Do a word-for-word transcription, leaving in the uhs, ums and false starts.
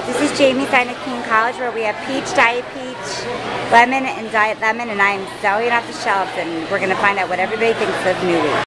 This is Jamie sign at King College, where we have peach, diet peach, lemon, and diet lemon, and I'm selling off the shelves, and we're going to find out what everybody thinks of Newly.